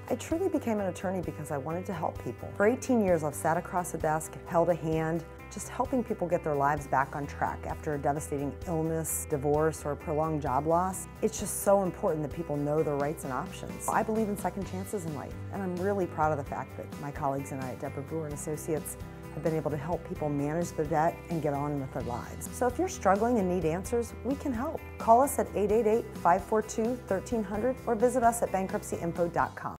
I truly became an attorney because I wanted to help people. For 18 years, I've sat across a desk, held a hand, just helping people get their lives back on track after a devastating illness, divorce, or prolonged job loss. It's just so important that people know their rights and options. I believe in second chances in life, and I'm really proud of the fact that my colleagues and I at Deborah Brewer & Associates have been able to help people manage their debt and get on with their lives. So if you're struggling and need answers, we can help. Call us at 888-542-1300 or visit us at bankruptcyinfo.com.